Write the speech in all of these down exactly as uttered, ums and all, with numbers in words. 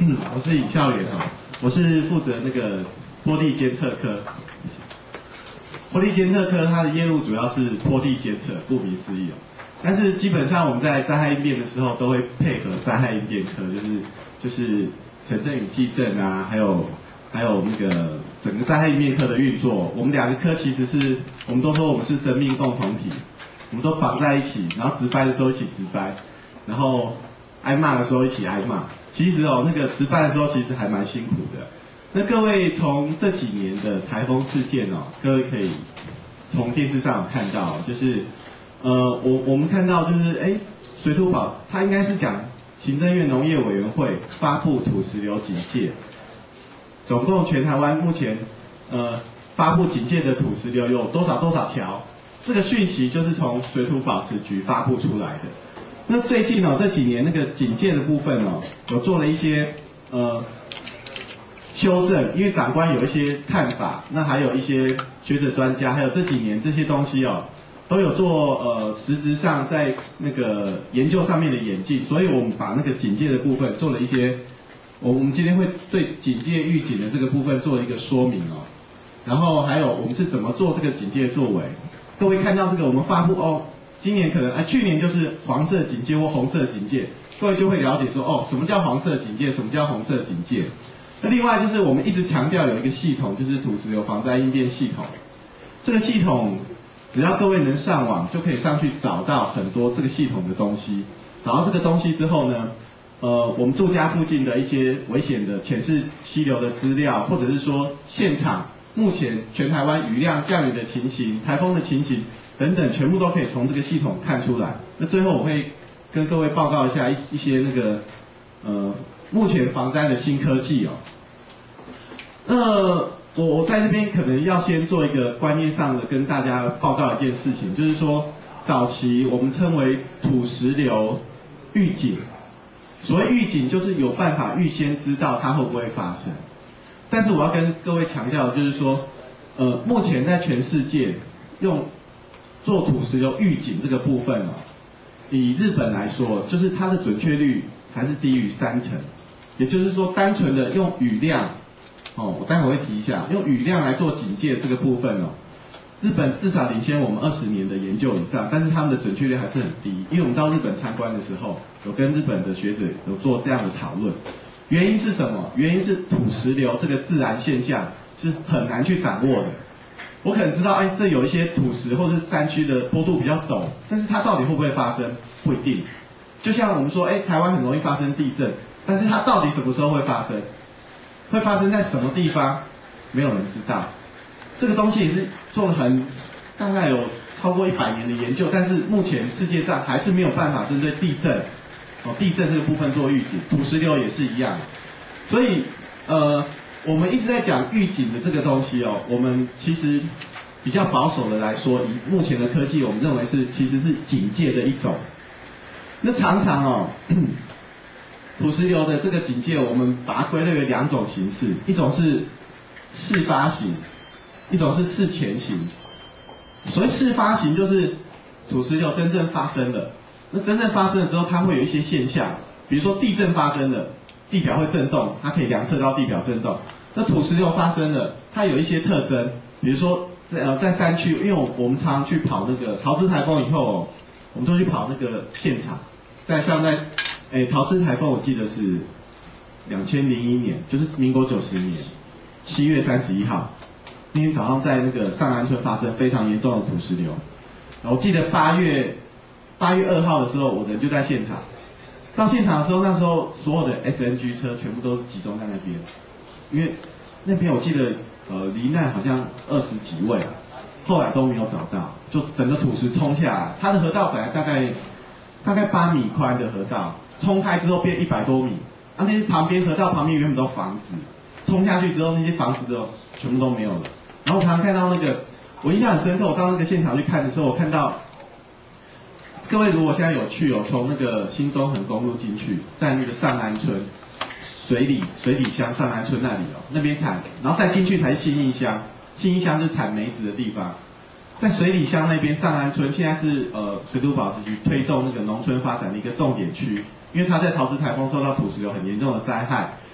嗯，我是尹孝元哦，我是负责那个坡地监测科。坡地监测科它的业务主要是坡地监测，顾名思义哦。但是基本上我们在灾害应变的时候，都会配合灾害应变科，就是就是城镇与地震啊，还有还有那个整个灾害应变科的运作。我们两个科其实是，我们都说我们是生命共同体，我们都绑在一起，然后值班的时候一起值班，然后挨骂的时候一起挨骂。其实哦，那个值班的时候其实还蛮辛苦的。那各位从这几年的台风事件哦，各位可以从电视上有看到，就是呃，我我们看到就是哎，水土保它应该是讲行政院农业委员会发布土石流警戒，总共全台湾目前呃发布警戒的土石流有多少多少条，这个讯息就是从水土保持局发布出来的。那最近哦这几年那个警戒的部分哦，有做了一些呃修正，因为长官有一些看法，那还有一些学者专家，还有这几年这些东西哦，都有做呃实质上在那个研究上面的演进，所以我们把那个警戒的部分做了一些，我们今天会对警戒预警的这个部分做一个说明哦，然后还有我们是怎么做这个警戒作为，各位看到这个我们发布哦。今年可能啊，去年就是黄色警戒或红色警戒，各位就会了解说哦，什么叫黄色警戒，什么叫红色警戒。那另外就是我们一直强调有一个系统，就是土石流防灾应变系统。这个系统只要各位能上网，就可以上去找到很多这个系统的东西。找到这个东西之后呢，呃，我们住家附近的一些危险的浅式溪流的资料，或者是说现场目前全台湾雨量、降雨的情形、台风的情形。等等，全部都可以从这个系统看出来。那最后我会跟各位报告一下一一些那个呃目前防灾的新科技哦。那我我在这边可能要先做一个观念上的跟大家报告一件事情，就是说早期我们称为土石流预警，所谓预警就是有办法预先知道它会不会发生。但是我要跟各位强调的就是说，呃，目前在全世界用做土石流预警这个部分哦，以日本来说，就是它的准确率还是低于三成，也就是说，单纯的用雨量，哦，我待会会提一下，用雨量来做警戒这个部分哦，日本至少领先我们二十年的研究以上，但是他们的准确率还是很低，因为我们到日本参观的时候，有跟日本的学者有做这样的讨论，原因是什么？原因是土石流这个自然现象是很难去掌握的。我可能知道，哎，这有一些土石或是山区的坡度比较陡，但是它到底会不会发生，不一定。就像我们说，哎，台湾很容易发生地震，但是它到底什么时候会发生，会发生在什么地方，没有人知道。这个东西也是做了很大概有超过一百年的研究，但是目前世界上还是没有办法针对地震，哦，地震这个部分做预警，土石流也是一样。所以，呃。我们一直在讲预警的这个东西哦，我们其实比较保守的来说，以目前的科技，我们认为是其实是警戒的一种。那常常哦，土石流的这个警戒，我们把它归类为两种形式，一种是事发型，一种是事前型。所谓事发型，就是土石流真正发生了，那真正发生了之后，它会有一些现象，比如说地震发生了。地表会震动，它可以量测到地表震动。那土石流发生了，它有一些特征，比如说在呃在山区，因为我我们常常去跑那个桃枝台风以后、哦，我们都去跑那个现场。在像在诶桃枝台风，我记得是两千零一年，就是民国九十年七月三十一号，那天早上在那个上安村发生非常严重的土石流。我记得八月八月二号的时候，我人就在现场。到现场的时候，那时候所有的 S N G 车全部都集中在那边，因为那边我记得呃罹难好像二十几位，后来都没有找到，就整个土石冲下来，它的河道本来大概大概八米宽的河道，冲开之后变一百多米，啊那些旁边河道旁边原本都房子，冲下去之后那些房子都全部都没有了。然后我常常看到那个，我印象很深刻，我到那个现场去看的时候，我看到。各位如果现在有去哦，从那个新中横公路进去，在那个上安村水里水里乡上安村那里哦，那边产，然后再进去才是信义乡，信义乡是产梅子的地方，在水里乡那边上安村现在是呃水土保持局推动那个农村发展的一个重点区，因为它在桃枝台风受到土石流很严重的灾害，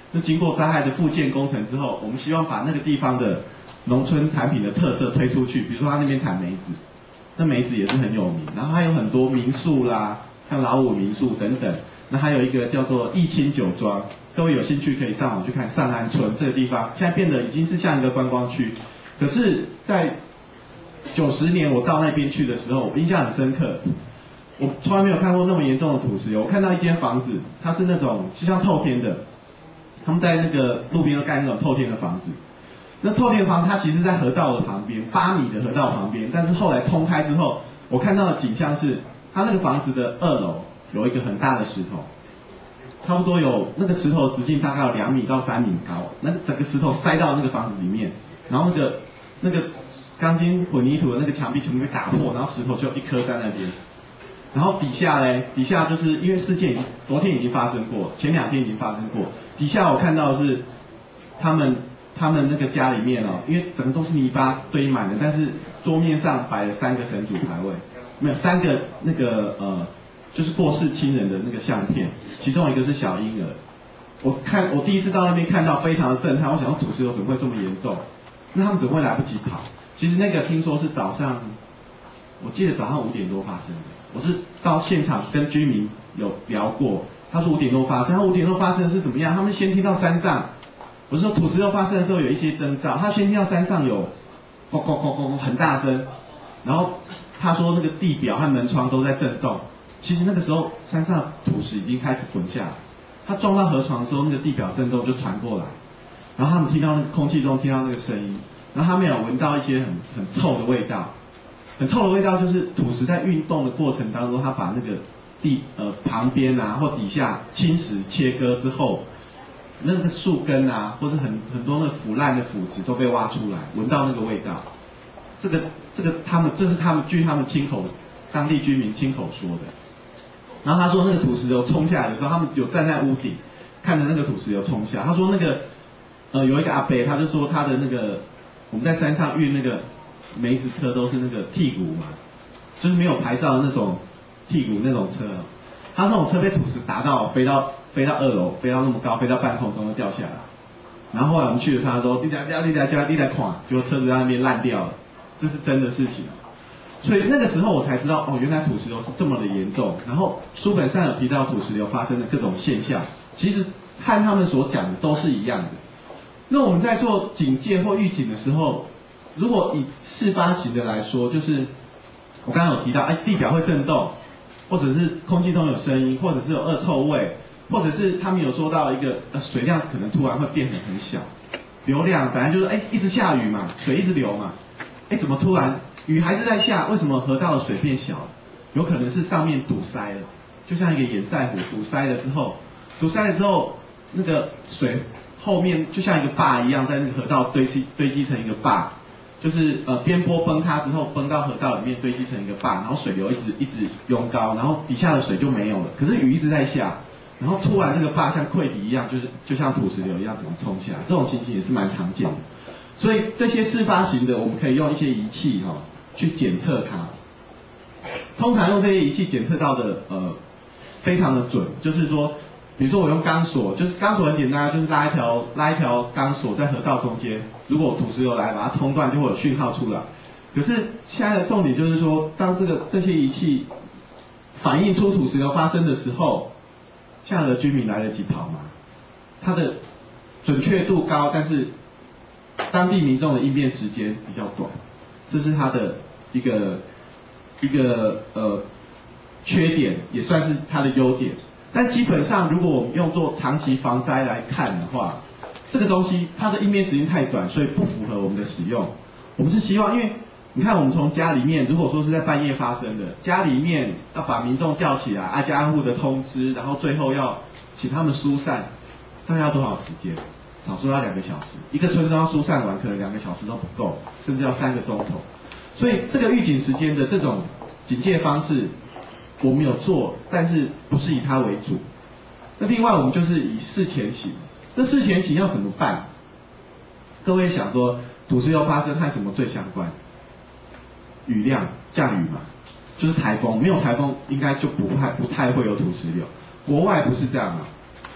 那经过灾害的复建工程之后，我们希望把那个地方的农村产品的特色推出去，比如说他那边产梅子，那梅子也是很有名，然后还有很多民宿啦，像老五民宿等等，那还有一个叫做义清酒庄，各位有兴趣可以上网去看上安村这个地方，现在变得已经是像一个观光区，可是，在九十年我到那边去的时候，我印象很深刻。我从来没有看过那么严重的土石流。我看到一间房子，它是那种就像透天的，他们在那个路边都盖那种透天的房子。那透天房它其实在河道的旁边，八米的河道旁边，但是后来冲开之后，我看到的景象是，它那个房子的二楼有一个很大的石头，差不多有那个石头直径大概有两米到三米高，那个整个石头塞到那个房子里面，然后那个那个钢筋混凝土的那个墙壁全部被打破，然后石头就一颗在那边。然后底下嘞，底下就是因为事件已经昨天已经发生过，前两天已经发生过。底下我看到的是他们他们那个家里面哦，因为整个都是泥巴堆满的，但是桌面上摆了三个神主牌位，没有三个那个呃就是过世亲人的那个相片，其中一个是小婴儿。我看我第一次到那边看到非常的震撼，我想说土石流怎么会这么严重？那他们怎么会来不及跑？其实那个听说是早上，我记得早上五点多发生的。我是到现场跟居民有聊过，他说五点多发生，他五点多发生的是怎么样？他们先听到山上，我是说土石流发生的时候有一些征兆，他先听到山上有咕咕咕咕很大声，然后他说那个地表和门窗都在震动。其实那个时候山上土石已经开始滚下来，他撞到河床的时候，那个地表震动就传过来，然后他们听到那个空气中听到那个声音，然后他们有闻到一些很很臭的味道。很臭的味道就是土石在运动的过程当中，它把那个地呃旁边啊或底下侵蚀切割之后，那个树根啊或是很很多那个腐烂的腐殖都被挖出来，闻到那个味道。这个这个他们这是他们据他们亲口当地居民亲口说的。然后他说那个土石流冲下来的时候，他们有站在屋顶看着那个土石流冲下。他说那个呃有一个阿伯他就说他的那个我们在山上运那个。梅子车都是那个剔骨嘛，就是没有牌照的那种剔骨那种车，他那种车被土石打到，飞到飞到二楼，飞到那么高，飞到半空中就掉下来。然后后来我们去的时候，他说你在掉，你在掉，你在垮，结果车子在那边烂掉了，这是真的事情。所以那个时候我才知道，哦，原来土石流是这么的严重。然后书本上有提到土石流发生的各种现象，其实和他们所讲的都是一样的。那我们在做警戒或预警的时候，如果以事发型的来说，就是我刚刚有提到，哎，地表会震动，或者是空气中有声音，或者是有恶臭味，或者是他们有说到一个呃水量可能突然会变得很小，流量本来就是哎一直下雨嘛，水一直流嘛，哎怎么突然雨还是在下，为什么河道的水变小了？有可能是上面堵塞了，就像一个堰塞湖堵塞了之后，堵塞了之后那个水后面就像一个坝一样，在那个河道堆积堆积成一个坝。就是呃边坡崩塌之后崩到河道里面堆积成一个坝，然后水流一直一直涌高，然后底下的水就没有了。可是雨一直在下，然后突然这个坝像溃堤一样，就是就像土石流一样怎么冲下来，这种情形也是蛮常见的。所以这些事发型的，我们可以用一些仪器哈、哦、去检测它。通常用这些仪器检测到的呃非常的准，就是说。比如说我用钢索，就是钢索很简单，就是拉一条拉一条钢索在河道中间，如果土石流来把它冲断，就会有讯号出来。可是现在的重点就是说，当这个这些仪器反映出土石流发生的时候，下的居民来得及跑吗？它的准确度高，但是当地民众的应变时间比较短，这是它的一个一个呃缺点，也算是它的优点。但基本上，如果我们用作长期防灾来看的话，这个东西它的应变时间太短，所以不符合我们的使用。我们是希望，因为你看我们从家里面，如果说是在半夜发生的，家里面要把民众叫起来，挨家挨户的通知，然后最后要请他们疏散，大概要多少时间？少说要两个小时，一个村庄疏散完可能两个小时都不够，甚至要三个钟头。所以这个预警时间的这种警戒方式。我们有做，但是不是以它为主。那另外我们就是以事前型。那事前型要怎么办？各位想说，土石流发生和什么最相关？雨量，降雨嘛，就是台风。没有台风，应该就不太不太会有土石流。国外不是这样啊，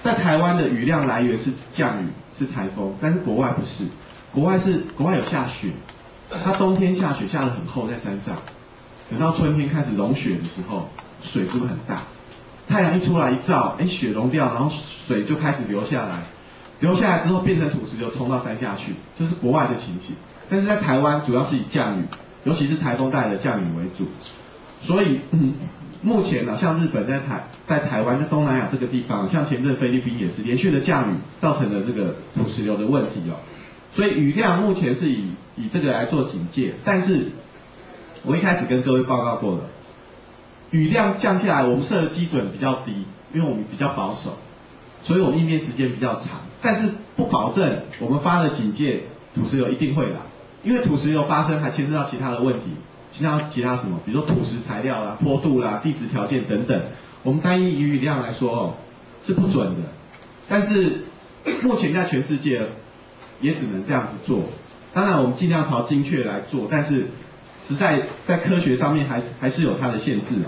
在台湾的雨量来源是降雨，是台风，但是国外不是，国外是国外有下雪，它冬天下雪下得很厚在山上，等到春天开始融雪的时候，水是不是很大？太阳一出来一照，哎，雪融掉，然后水就开始流下来，流下来之后变成土石流冲到山下去，这是国外的情形。但是在台湾主要是以降雨，尤其是台风带来的降雨为主，所以、嗯、目前呢、啊，像日本在台在台湾在东南亚这个地方，像前阵菲律宾也是连续的降雨造成了这个土石流的问题哦。所以雨量目前是以以这个来做警戒，但是我一开始跟各位报告过了，雨量降下来，我们设的基准比较低，因为我们比较保守，所以我们应变时间比较长，但是不保证我们发的警戒土石流一定会来，因为土石流发生还牵涉到其他的问题，其他其他什么，比如说土石材料啦、坡度啦、地质条件等等，我们单一雨量来说哦是不准的，但是目前在全世界也只能这样子做，当然我们尽量朝精确来做，但是实在在科学上面还还是有它的限制哦。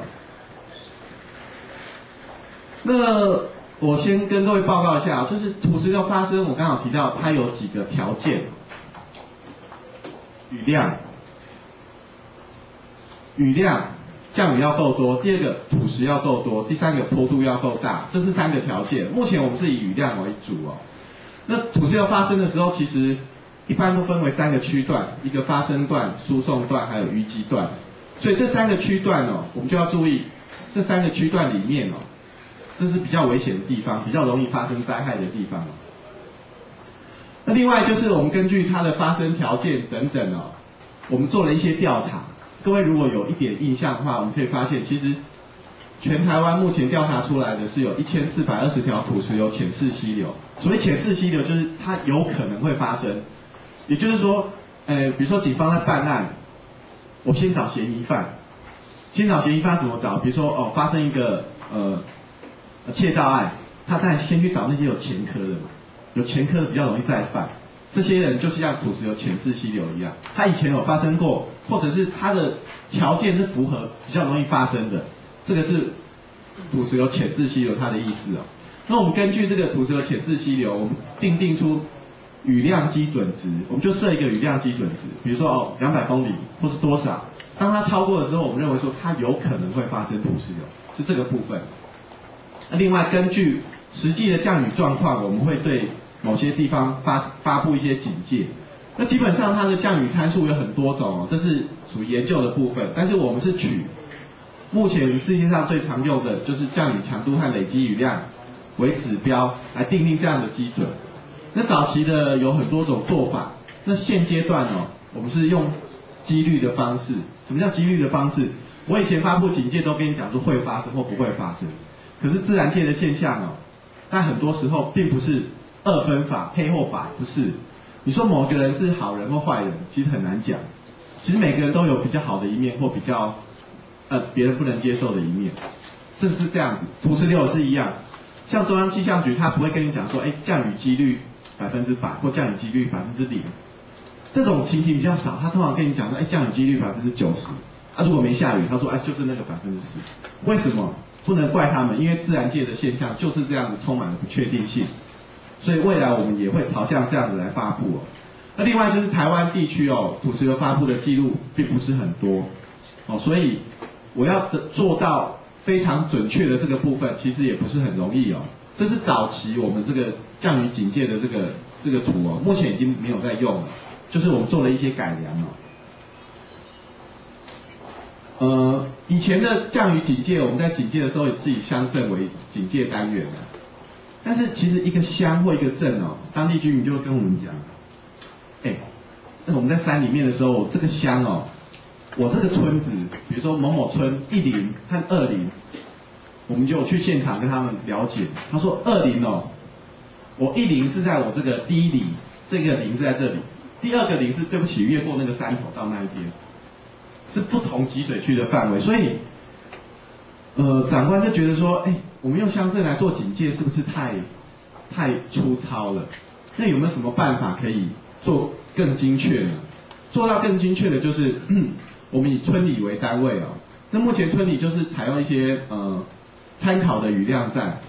那我先跟各位报告一下，就是土石流发生，我刚好提到它有几个条件，雨量、雨量降雨要够多，第二个土石要够多，第三个坡度要够大，这是三个条件。目前我们是以雨量为主哦。那土石流发生的时候，其实一般都分为三个区段，一个发生段、输送段，还有淤积段。所以这三个区段哦，我们就要注意，这三个区段里面哦，这是比较危险的地方，比较容易发生灾害的地方哦。那另外就是我们根据它的发生条件等等哦，我们做了一些调查。各位如果有一点印象的话，我们可以发现，其实全台湾目前调查出来的是有一千四百二十条土石流浅式溪流。所谓浅式溪流，就是它有可能会发生。也就是说，呃，比如说警方在办案，我先找嫌疑犯，先找嫌疑犯怎么找？比如说哦，发生一个呃窃盗案，他当然先去找那些有前科的嘛，有前科的比较容易再犯。这些人就是像土石流浅式溪流一样，他以前有发生过，或者是他的条件是符合比较容易发生的，这个是土石流浅式溪流它的意思哦。那我们根据这个土石流浅式溪流，我们定定出雨量基准值，我们就设一个雨量基准值，比如说哦两百公里或是多少，当它超过的时候，我们认为说它有可能会发生土石流，是这个部分。那另外根据实际的降雨状况，我们会对某些地方发发布一些警戒。那基本上它的降雨参数有很多种哦，这是属于研究的部分，但是我们是取目前世界上最常用的就是降雨强度和累积雨量为指标来定定这样的基准。那早期的有很多种做法，那现阶段哦，我们是用几率的方式。什么叫几率的方式？我以前发布警戒都跟你讲说会发生或不会发生，可是自然界的现象哦，在很多时候并不是二分法配或百，不是。你说某个人是好人或坏人，其实很难讲。其实每个人都有比较好的一面或比较呃别人不能接受的一面，这是这样子。土石流也是一样，像中央气象局他不会跟你讲说，哎，降雨几率百分之百或降雨几率百分之零，这种情形比较少。他通常跟你讲说，哎，降雨几率百分之九十，啊，如果没下雨，他说，哎，就是那个百分之十。为什么？不能怪他们，因为自然界的现象就是这样子，充满了不确定性。所以未来我们也会朝向这样子来发布哦。那另外就是台湾地区哦，土石流发布的记录并不是很多哦，所以我要做到非常准确的这个部分，其实也不是很容易哦。这是早期我们这个降雨警戒的这个这个图哦，目前已经没有在用了，就是我们做了一些改良哦。呃，以前的降雨警戒，我们在警戒的时候也是以乡镇为警戒单元的。但是其实一个乡或一个镇哦，当地居民就会跟我们讲，哎，那我们在山里面的时候，这个乡哦，我这个村子，比如说某某村一零和二零，我们就去现场跟他们了解。他说二零哦，我一零是在我这个第一里，这个零是在这里，第二个零是对不起越过那个山头到那一边，是不同集水区的范围，所以。呃，长官就觉得说，哎，我们用乡镇来做警戒是不是太太粗糙了？那有没有什么办法可以做更精确呢？做到更精确的就是，我们以村里为单位哦。那目前村里就是采用一些呃参考的雨量站，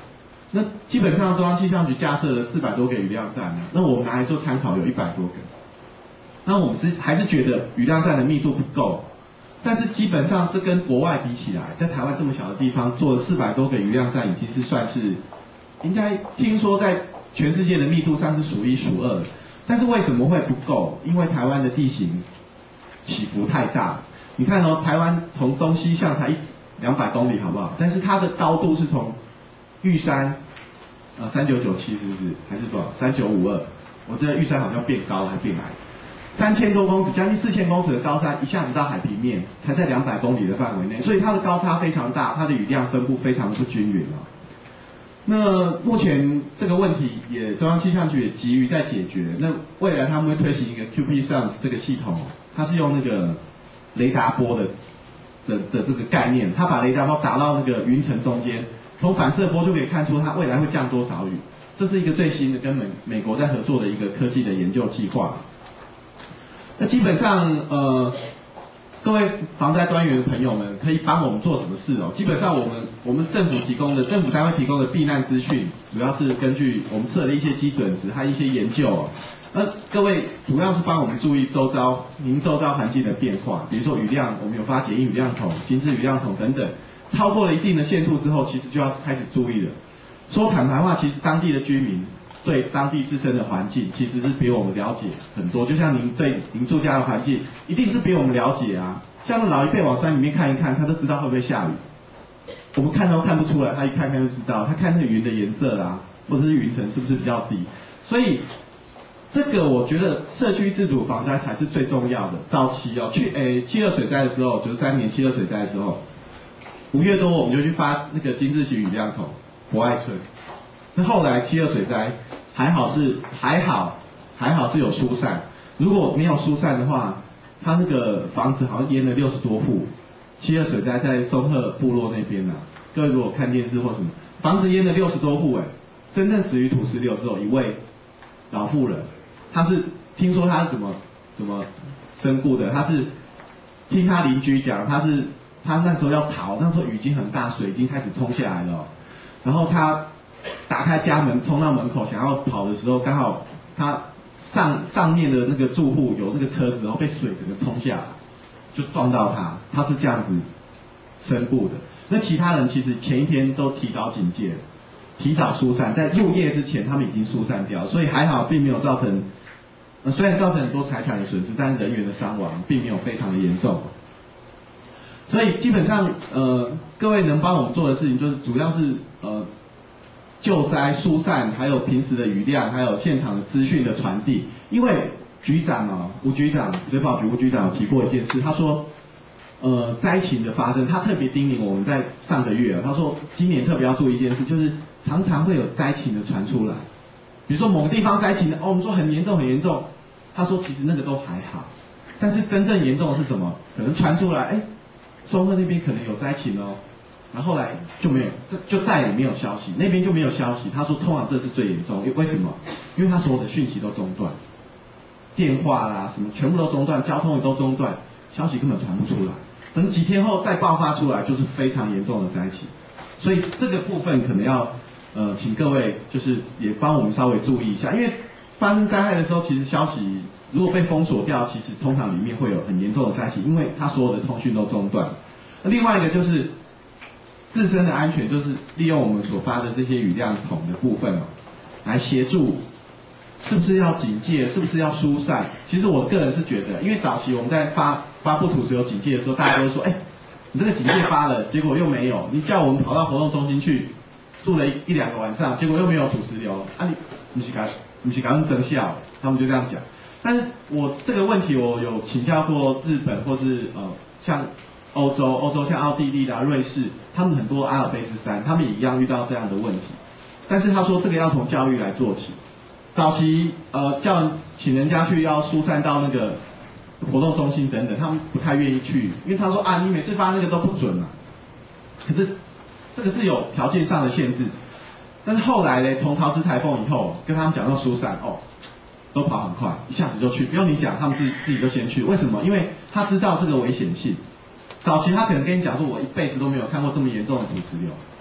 那基本上中央气象局架设了四百多个雨量站，那我们拿来做参考有一百多个。那我们是还是觉得雨量站的密度不够，但是基本上这跟国外比起来，在台湾这么小的地方做了四百多个雨量站，已经是算是应该听说在全世界的密度上是数一数二的。但是为什么会不够？因为台湾的地形起伏太大。你看哦，台湾从东西向才一两百公里，好不好？但是它的高度是从玉山，呃，三九九七是不是？还是多少？三九五二。我记得玉山好像变高了，还变矮。三千多公尺，将近四千公尺的高山，一下子到海平面，才在两百公里的范围内，所以它的高差非常大，它的雨量分布非常不均匀啊。那目前这个问题也中央气象局也急于在解决。那未来他们会推行一个 Q P S A M S 这个系统，它是用那个雷达波的的的这个概念，它把雷达波打到那个云层中间，从反射波就可以看出它未来会降多少雨。这是一个最新的跟美美国在合作的一个科技的研究计划。那基本上，呃，各位防灾专员的朋友们，可以帮我们做什么事哦？基本上，我们我们政府提供的政府单位提供的避难资讯，主要是根据我们测的一些基准值和一些研究哦。那各位主要是帮我们注意周遭您周遭环境的变化，比如说雨量，我们有发简易雨量筒、精致雨量筒等等，超过了一定的限度之后，其实就要开始注意了。说坦白话，其实当地的居民对当地自身的环境其实是比我们了解很多，就像您对您住家的环境一定是比我们了解啊。像老一辈往山里面看一看，他都知道会不会下雨，我们看都看不出来，他一看看就知道，他看那个云的颜色啦，或者是云层是不是比较低。所以这个我觉得社区自主防灾才是最重要的。早期哦，去诶七二水灾的时候，九十三年七二水灾的时候，五月多我们就去发那个精致型雨量筒，博爱村。那后来七二水灾还好是还好还好是有疏散，如果没有疏散的话，它那个房子好像淹了六十多户。七二水灾在松鹤部落那边啊，各位如果看电视或什么，房子淹了六十多户哎，真正死于土石流只有一位老妇人，她是听说她是怎么怎么身故的，她是听她邻居讲，她是她那时候要逃，那时候雨已经很大，水已经开始冲下来了，然后她打开家门冲到门口想要跑的时候，刚好他上上面的那个住户有那个车子，然后被水整个冲下来，就撞到他，他是这样子身故的。那其他人其实前一天都提早警戒，提早疏散，在入夜之前他们已经疏散掉，所以还好并没有造成，呃、虽然造成很多财产的损失，但是人员的伤亡并没有非常的严重。所以基本上呃各位能帮我们做的事情就是主要是呃。救灾疏散，还有平时的雨量，还有现场的资讯的传递。因为局长哦，吴局长，水保局吴局长有提过一件事，他说，呃，灾情的发生，他特别叮咛我们在上个月，他说今年特别要注意一件事，就是常常会有灾情的传出来，比如说某个地方灾情的，哦，我们说很严重很严重，他说其实那个都还好，但是真正严重的是什么？可能传出来，哎，松鹤那边可能有灾情哦。然后后来就没有，这就再也没有消息，那边就没有消息。他说通常这是最严重，为什么？因为他所有的讯息都中断，电话啦什么全部都中断，交通也都中断，消息根本传不出来。等几天后再爆发出来，就是非常严重的灾情。所以这个部分可能要呃，请各位就是也帮我们稍微注意一下，因为发生灾害的时候，其实消息如果被封锁掉，其实通常里面会有很严重的灾情，因为它所有的通讯都中断。另外一个就是自身的安全，就是利用我们所发的这些雨量筒的部分哦，来协助，是不是要警戒，是不是要疏散？其实我个人是觉得，因为早期我们在发发布土石流警戒的时候，大家都说，哎，你这个警戒发了，结果又没有，你叫我们跑到活动中心去住了一一两个晚上，结果又没有土石流，啊你你是敢你是敢真笑，他们就这样讲。但是我这个问题我有请教过日本或是呃像。欧洲，欧洲像奥地利啦、瑞士，他们很多阿尔卑斯山，他们也一样遇到这样的问题。但是他说这个要从教育来做起，早期呃叫请人家去要疏散到那个活动中心等等，他们不太愿意去，因为他说啊你每次发那个都不准嘛。可是这个是有条件上的限制。但是后来呢，从陶石台风以后，跟他们讲到疏散，哦，都跑很快，一下子就去，不用你讲，他们自己自己就先去。为什么？因为他知道这个危险性。早期他可能跟你讲说，我一辈子都没有看过这么严重的土石流，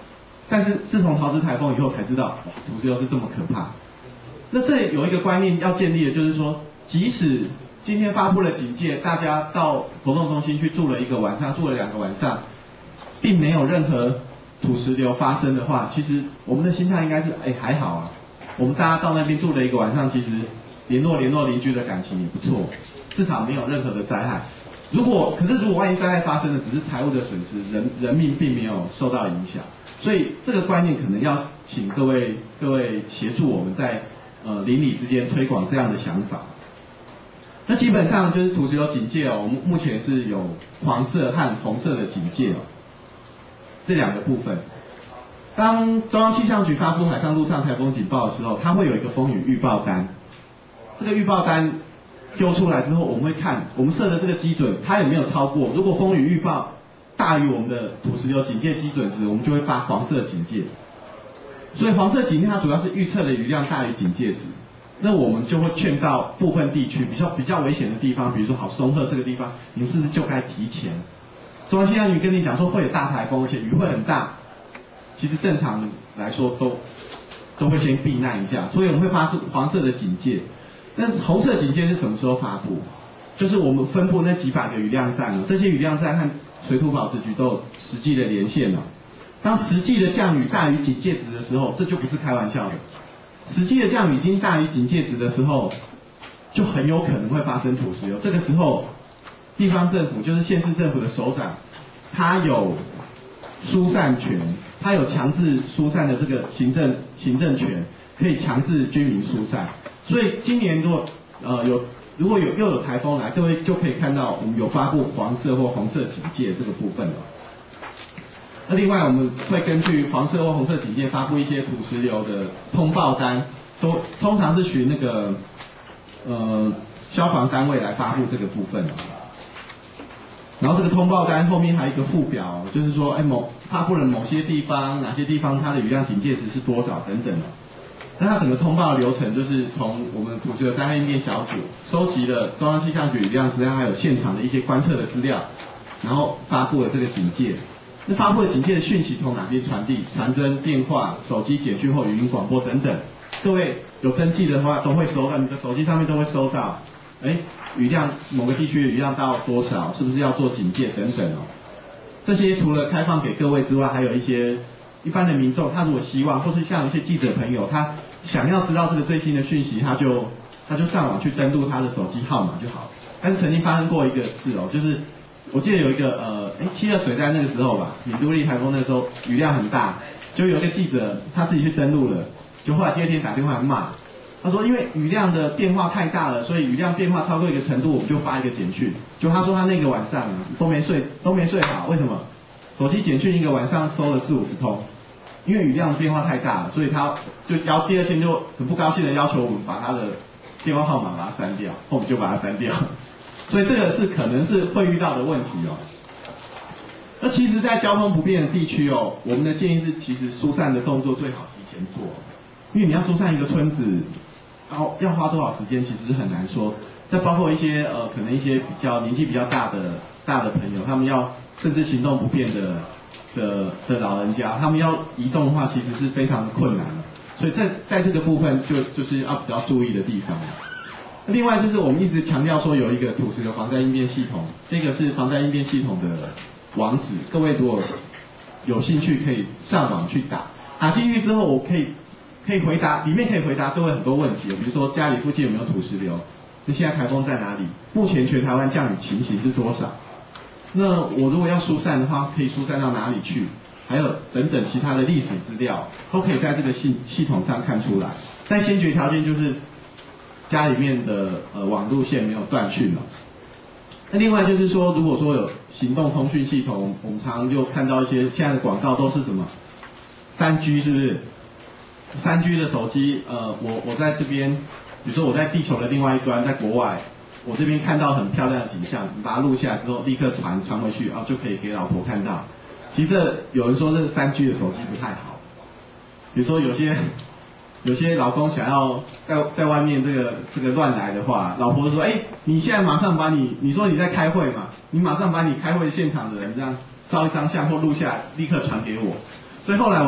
但是自从桃子台风以后才知道，哇，土石流是这么可怕。那这里有一个观念要建立的，就是说，即使今天发布了警戒，大家到活动中心去住了一个晚上，住了两个晚上，并没有任何土石流发生的话，其实我们的心态应该是，哎，还好啊。我们大家到那边住了一个晚上，其实联络联络邻居的感情也不错，至少没有任何的灾害。如果可是如果万一灾害发生的只是财务的损失，人人命并没有受到影响，所以这个观念可能要请各位各位协助我们在呃邻里之间推广这样的想法。那基本上就是土石流警戒哦，我们目前是有黄色和红色的警戒哦，这两个部分。当中央气象局发布海上陆上台风警报的时候，它会有一个风雨预报单。这个预报单丢出来之后，我们会看我们设的这个基准，它有没有超过。如果风雨预报大于我们的土石流警戒基准值，我们就会发黄色警戒。所以黄色警戒它主要是预测的雨量大于警戒值。那我们就会劝到部分地区比较比较危险的地方，比如说好松鹤这个地方，你们是不是就该提前？中央气象局跟你讲说会有大台风，而且雨会很大。其实正常来说都都会先避难一下，所以我们会发出黄色的警戒。那红色警戒是什么时候发布？就是我们分布那几百个雨量站了，这些雨量站和水土保持局都有实际的连线了。当实际的降雨大于警戒值的时候，这就不是开玩笑的。实际的降雨已经大于警戒值的时候，就很有可能会发生土石流。这个时候，地方政府就是县市政府的首长，他有疏散权。他有强制疏散的这个行政行政权，可以强制居民疏散。所以今年如果呃有如果有又有台风来，各位就可以看到我们有发布黄色或红色警戒这个部分了。那另外我们会根据黄色或红色警戒发布一些土石流的通报单，都通常是循那个呃消防单位来发布这个部分。然后这个通报单后面还有一个附表，就是说，哎，某发布了某些地方，哪些地方它的雨量警戒值是多少等等的。那它整个通报的流程就是从我们土石流灾害应变小组收集了中央气象局雨量资料，还有现场的一些观测的资料，然后发布了这个警戒。那发布的警戒的讯息从哪边传递？传真、电话、手机简讯或语音广播等等。各位有登记的话，都会收到，你的手机上面都会收到。哎，雨量某个地区的雨量到多少？是不是要做警戒等等哦？这些除了开放给各位之外，还有一些一般的民众，他如果希望，或是像一些记者朋友，他想要知道这个最新的讯息，他就他就上网去登录他的手机号码就好。但是曾经发生过一个事哦，就是我记得有一个呃，哎七二水灾那个时候吧，米都利台风那个时候雨量很大，就有一个记者他自己去登录了，就后来第二天打电话来骂。他说，因为雨量的变化太大了，所以雨量变化超过一个程度，我们就发一个简讯。就他说他那个晚上都没睡，都没睡好，为什么？手机简讯一个晚上收了四五十通，因为雨量变化太大了，所以他就要第二天就很不高兴的要求我们把他的电话号码把它删掉，我们就把它删掉。所以这个是可能是会遇到的问题哦。那其实，在交通不便的地区哦，我们的建议是，其实疏散的动作最好提前做，因为你要疏散一个村子。然后要花多少时间，其实是很难说。再包括一些呃，可能一些比较年纪比较大的大的朋友，他们要甚至行动不便的的的老人家，他们要移动的话，其实是非常的困难的。所以在在这个部分就就是要比较注意的地方。另外就是我们一直强调说有一个土石流防灾应变系统，这个是防灾应变系统的网址，各位如果有兴趣可以上网去打，打进去之后我可以。可以回答，里面可以回答各位很多问题，比如说家里附近有没有土石流？那现在台风在哪里？目前全台湾降雨情形是多少？那我如果要疏散的话，可以疏散到哪里去？还有等等其他的历史资料，都可以在这个系系统上看出来。但先决条件就是家里面的呃网路线没有断讯了。那另外就是说，如果说有行动通讯系统，我们常常就看到一些现在的广告都是什么三 G 是不是？三 G 的手机，呃，我我在这边，比如说我在地球的另外一端，在国外，我这边看到很漂亮的景象，你把它录下来之后，立刻传传回去，啊，就可以给老婆看到。其实这有人说这是三 G 的手机不太好，比如说有些有些老公想要在在外面这个这个乱来的话，老婆就说，哎，你现在马上把你，你说你在开会嘛，你马上把你开会现场的人这样照一张相或录下来，立刻传给我。所以后来我。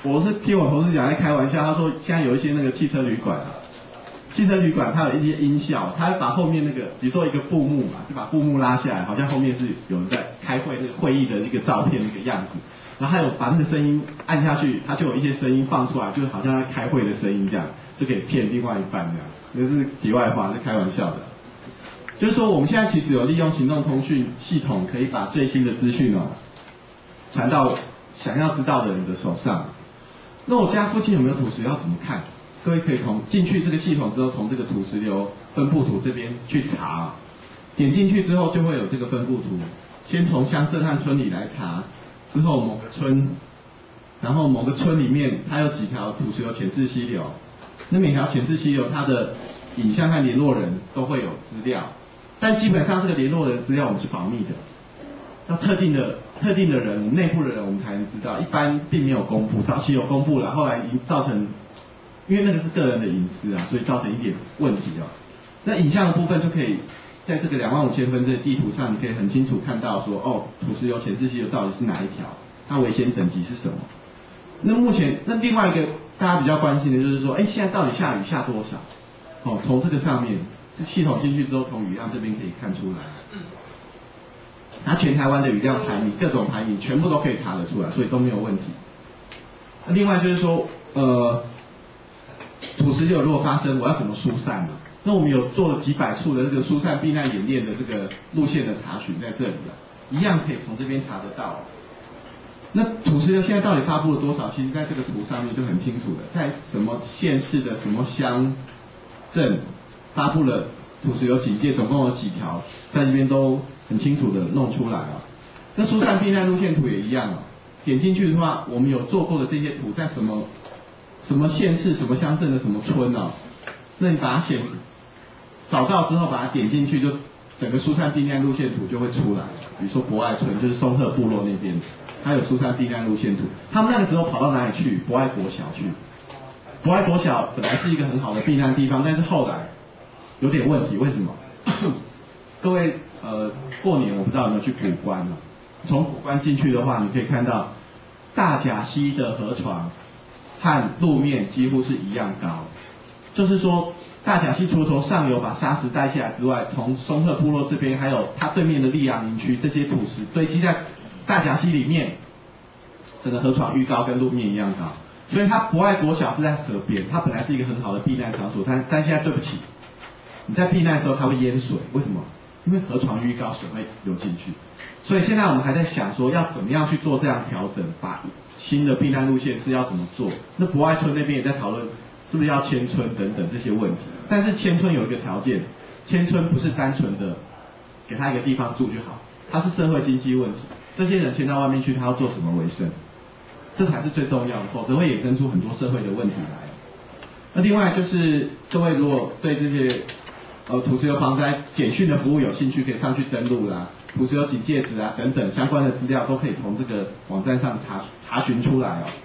我是听我同事讲在开玩笑，他说现在有一些那个汽车旅馆啊，汽车旅馆它有一些音效，它把后面那个，比如说一个布幕嘛，就把布幕拉下来，好像后面是有人在开会，那个会议的一个照片那个样子，然后还有把那个声音按下去，它就有一些声音放出来，就好像在开会的声音这样，是可以骗另外一半这样，这是题外话，是开玩笑的。就是说我们现在其实有利用行动通讯系统，可以把最新的资讯哦传到想要知道的人的手上。那我家附近有没有土石流要怎么看？各位可以从进去这个系统之后，从这个土石流分布图这边去查，点进去之后就会有这个分布图。先从乡镇和村里来查，之后某个村，然后某个村里面它有几条土石流浅式溪流，那每条浅式溪流它的影像和联络人都会有资料，但基本上这个联络人资料我们是保密的。要特定的特定的人，我们内部的人我们才能知道，一般并没有公布，早期有公布了，后来已造成，因为那个是个人的隐私啊，所以造成一点问题啊。那影像的部分就可以在这个两万五千分这个地图上，你可以很清楚看到说，哦，土石流浅式溪流到底是哪一条，它危险等级是什么。那目前那另外一个大家比较关心的就是说，哎，现在到底下雨下多少？哦，从这个上面是系统进去之后，从雨量这边可以看出来。它全台湾的雨量排名、各种排名全部都可以查得出来，所以都没有问题。那另外就是说，呃，土石流如果发生，我要怎么疏散呢？那我们有做了几百处的这个疏散避难演练的这个路线的查询在这里了，一样可以从这边查得到。那土石流现在到底发布了多少？其实在这个图上面就很清楚了，在什么县市的什么乡镇发布了土石流警戒，总共有几条，在这边都很清楚的弄出来啊。那疏散避难路线图也一样啊，点进去的话，我们有做过的这些图，在什么什么县市、什么乡镇的什么村啊，那你把它选找到之后，把它点进去，就整个疏散避难路线图就会出来。比如说博爱村，就是松鹤部落那边，它有疏散避难路线图。他们那个时候跑到哪里去？博爱国小去。博爱国小本来是一个很好的避难地方，但是后来有点问题，为什么？各位，呃，过年我不知道有没有去古关啊？从古关进去的话，你可以看到大甲溪的河床和路面几乎是一样高，就是说大甲溪除了从上游把沙石带下来之外，从松鹤部落这边还有它对面的溧阳营区，这些土石堆积在大甲溪里面，整个河床预高跟路面一样高，所以它博爱国小是在河边，它本来是一个很好的避难场所，但但现在对不起，你在避难的时候它会淹水，为什么？因为河床预高，水会流进去，所以现在我们还在想说要怎么样去做这样调整，把新的避难路线是要怎么做。那博爱村那边也在讨论是不是要迁村等等这些问题，但是迁村有一个条件，迁村不是单纯的给他一个地方住就好，它是社会经济问题，这些人迁到外面去，他要做什么为生，这才是最重要的，否则会衍生出很多社会的问题来。那另外就是各位如果对这些呃土石流防灾简讯的服务有兴趣，可以上去登录啦，土石流警戒值啊等等相关的资料都可以从这个网站上查查询出来哦。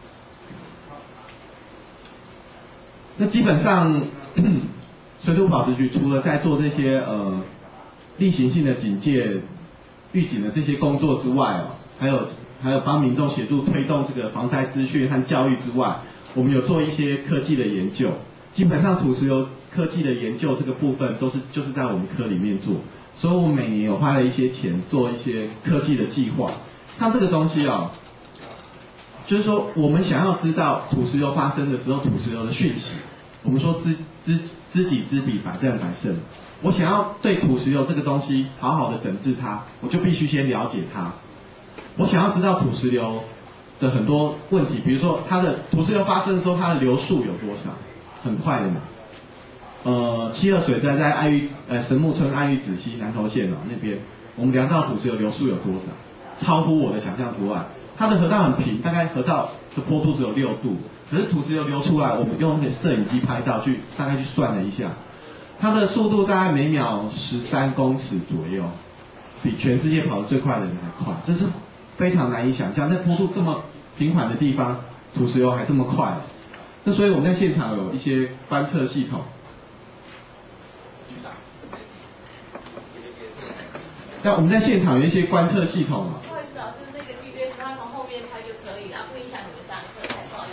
那基本上水土保持局除了在做这些呃例行性的警戒预警的这些工作之外哦，还有还有帮民众协助推动这个防灾资讯和教育之外，我们有做一些科技的研究。基本上土石流科技的研究这个部分都是就是在我们科里面做，所以我们每年有花了一些钱做一些科技的计划。像这个东西哦，就是说我们想要知道土石流发生的时候土石流的讯息，我们说知知知己知彼，百战百胜。我想要对土石流这个东西好好的整治它，我就必须先了解它。我想要知道土石流的很多问题，比如说它的土石流发生的时候，它的流速有多少？很快的嘛。呃，七二水灾在爱玉呃神木村爱玉子溪南投县哦那边，我们量到土石流流速有多少？超乎我的想象之外。它的河道很平，大概河道的坡度只有六度，可是土石流流出来，我们用那个摄影机拍到去大概去算了一下，它的速度大概每秒十三公尺左右，比全世界跑得最快的人还快，这是非常难以想象，在坡度这么平缓的地方，土石流还这么快。那所以我们在现场有一些观测系统，那我们在现场有一些观测系统啊。 不好意思啊，就是那个预约只要从后面拍就可以了，不影响你们上课。不好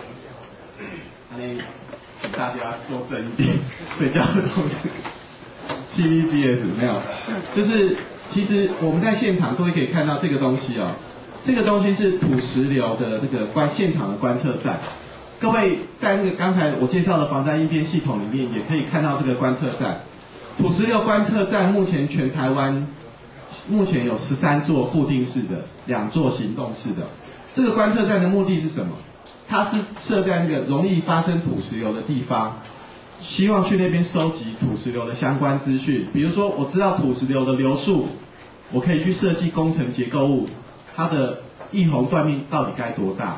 大家纠正一点，睡觉的都是 T V B S 没有，就是其实我们在现场各位可以看到这个东西哦，这个东西是土石流的那个观现场的观测站。各位在那个刚才我介绍的防灾应变系统里面，也可以看到这个观测站。土石流观测站目前全台湾目前有十三座固定式的，两座行动式的。这个观测站的目的是什么？它是设在那个容易发生土石流的地方，希望去那边收集土石流的相关资讯。比如说，我知道土石流的流速，我可以去设计工程结构物，它的溢洪断面到底该多大？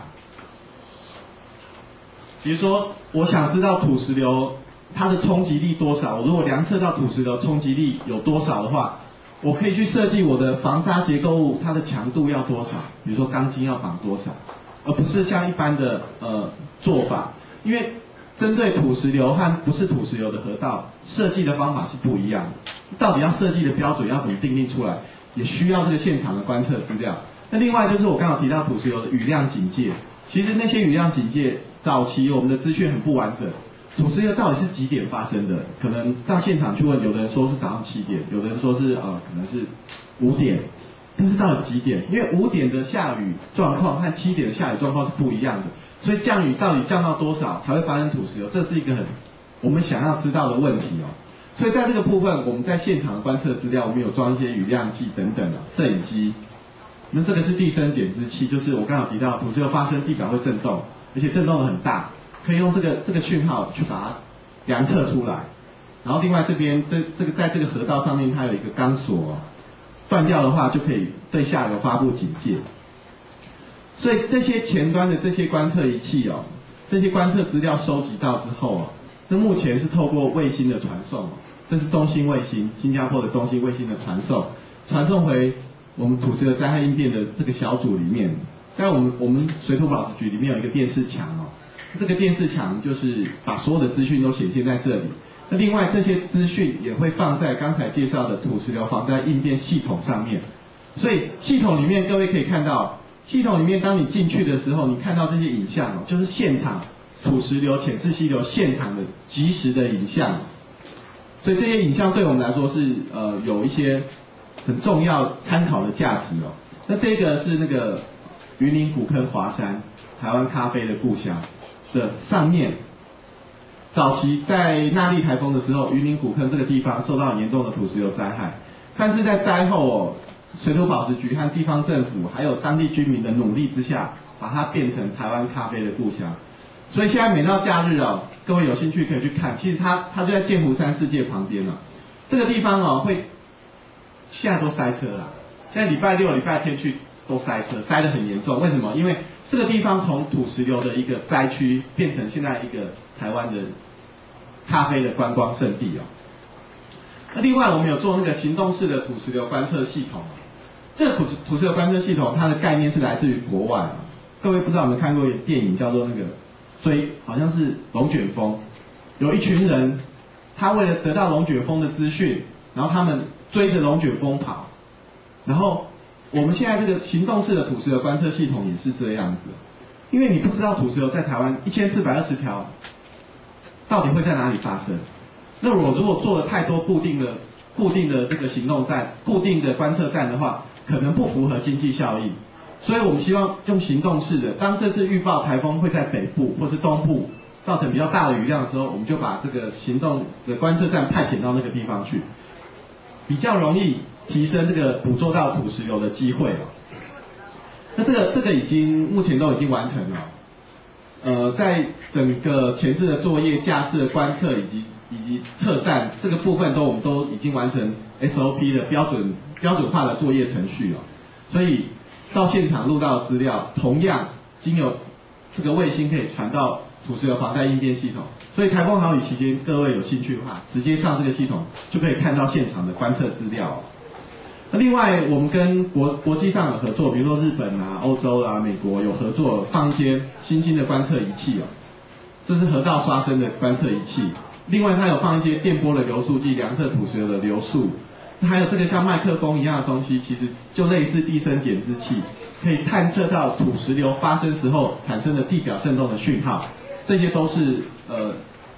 比如说，我想知道土石流它的冲击力多少，我如果量测到土石流冲击力有多少的话，我可以去设计我的防沙结构物它的强度要多少，比如说钢筋要绑多少，而不是像一般的呃做法，因为针对土石流和不是土石流的河道设计的方法是不一样的，到底要设计的标准要怎么定定出来，也需要这个现场的观测资料。那另外就是我刚刚提到土石流的雨量警戒，其实那些雨量警戒早期我们的资讯很不完整，土石流到底是几点发生的？可能到现场去问，有的人说是早上七点，有的人说是呃可能是五点，但是到底几点？因为五点的下雨状况和七点的下雨状况是不一样的，所以降雨到底降到多少才会发生土石流？这是一个很我们想要知道的问题哦。所以在这个部分，我们在现场的观测资料，我们有装一些雨量计等等的摄影机。那这个是地声减资器，就是我刚刚提到土石流发生，地表会震动，而且震动的很大，可以用这个这个讯号去把它量测出来。然后另外这边这这个在这个河道上面，它有一个钢索哦，断掉的话就可以对下游发布警戒。所以这些前端的这些观测仪器哦，这些观测资料收集到之后哦，那目前是透过卫星的传送哦，这是中兴卫星，新加坡的中兴卫星的传送，传送回我们土石流灾害应变的这个小组里面。在我们我们水土保持局里面有一个电视墙哦，这个电视墙就是把所有的资讯都显现在这里。那另外这些资讯也会放在刚才介绍的土石流防灾应变系统上面。所以系统里面各位可以看到，系统里面当你进去的时候，你看到这些影像哦，就是现场土石流、浅式溪流现场的即时的影像。所以这些影像对我们来说是呃有一些很重要参考的价值哦。那这个是那个云林古坑华山，台湾咖啡的故乡的上面。早期在纳莉台风的时候，云林古坑这个地方受到很严重的土石流灾害，但是在灾后哦，水土保持局和地方政府还有当地居民的努力之下，把它变成台湾咖啡的故乡。所以现在每到假日哦，各位有兴趣可以去看，其实它它就在剑湖山世界旁边哦。这个地方哦会现在都塞车了，现在礼拜六、礼拜天去都塞车，塞得很严重。为什么？因为这个地方从土石流的一个灾区变成现在一个台湾的咖啡的观光胜地哦。那另外我们有做那个行动式的土石流观测系统，这个土土石流观测系统它的概念是来自于国外啊。各位不知道有没有看过一个电影叫做那个追，好像是龙卷风，有一群人他为了得到龙卷风的资讯，然后他们追着龙卷风跑，然后我们现在这个行动式的土石流观测系统也是这样子，因为你不知道土石流在台湾一千四百二十条到底会在哪里发生。那我如果做了太多固定的、固定的这个行动站、固定的观测站的话，可能不符合经济效益。所以我们希望用行动式的，当这次预报台风会在北部或是东部造成比较大的雨量的时候，我们就把这个行动的观测站派遣到那个地方去，比较容易提升这个捕捉到土石流的机会哦。那这个这个已经目前都已经完成了，呃，在整个前置的作业、架设、观测以及以及测站这个部分都我们都已经完成 S O P 的标准标准化的作业程序哦，所以到现场录到的资料，同样经由这个卫星可以传到土石流防灾应变系统。所以台风豪雨期间，各位有兴趣的话，直接上这个系统就可以看到现场的观测资料哦。那另外，我们跟国国际上有合作，比如说日本啊、欧洲啊、美国有合作，放一些新兴的观测仪器哦。这是河道刷升的观测仪器。另外，它有放一些电波的流速计，量测土石流的流速。还有这个像麦克风一样的东西，其实就类似地声减资器，可以探测到土石流发生时候产生的地表震动的讯号。这些都是呃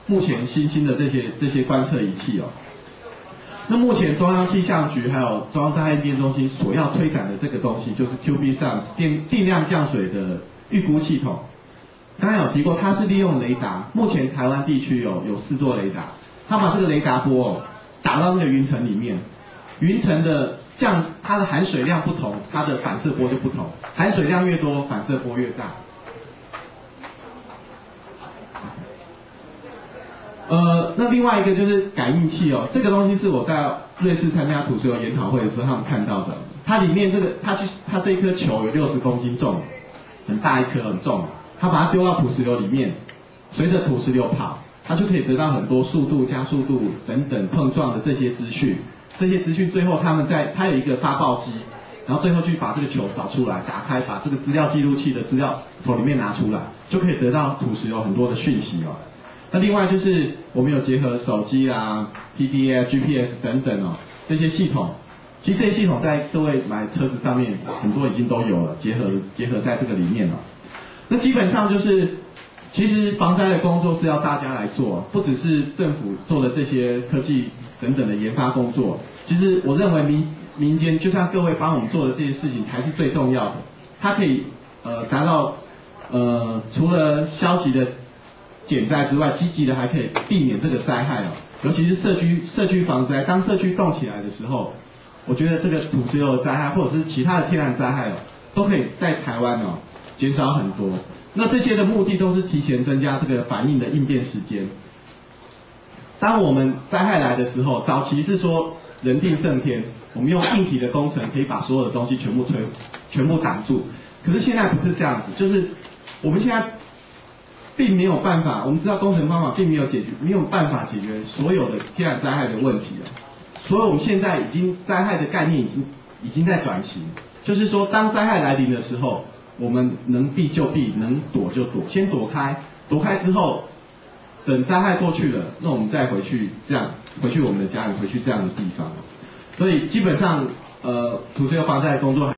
目前新兴的这些这些观测仪器哦。那目前中央气象局还有中央灾害应变中心所要推展的这个东西，就是 Q B S A M S 定定量降水的预估系统。刚才有提过，它是利用雷达，目前台湾地区有有四座雷达，它把这个雷达波哦打到那个云层里面，云层的降它的含水量不同，它的反射波就不同，含水量越多，反射波越大。呃，那另外一个就是感应器哦，这个东西是我在瑞士参加土石流研讨会的时候他们看到的。它里面这个，它去它这一颗球有六十公斤重，很大一颗，很重。它把它丢到土石流里面，随着土石流跑，它就可以得到很多速度、加速度等等碰撞的这些资讯。这些资讯最后他们在它有一个发报机，然后最后去把这个球找出来，打开，把这个资料记录器的资料从里面拿出来，就可以得到土石流很多的讯息哦。那另外就是我们有结合手机啊、P D A、G P S 等等哦，这些系统，其实这些系统在各位买车子上面很多已经都有了，结合结合在这个里面了。那基本上就是，其实防灾的工作是要大家来做，不只是政府做的这些科技等等的研发工作。其实我认为民民间就像各位帮我们做的这些事情才是最重要的，它可以呃达到呃除了消极的减灾之外，积极的还可以避免这个灾害哦，尤其是社区社区防灾，当社区动起来的时候，我觉得这个土石流的灾害或者是其他的天然灾害哦，都可以在台湾哦减少很多。那这些的目的都是提前增加这个反应的应变时间。当我们灾害来的时候，早期是说人定胜天，我们用硬体的工程可以把所有的东西全部推全部挡住，可是现在不是这样子，就是我们现在并没有办法，我们知道工程方法并没有解决，没有办法解决所有的天然灾害的问题了。所以我们现在已经灾害的概念已经已经在转型，就是说当灾害来临的时候，我们能避就避，能躲就躲，先躲开，躲开之后，等灾害过去了，那我们再回去这样回去我们的家人，回去这样的地方。所以基本上呃土石流防灾的工作。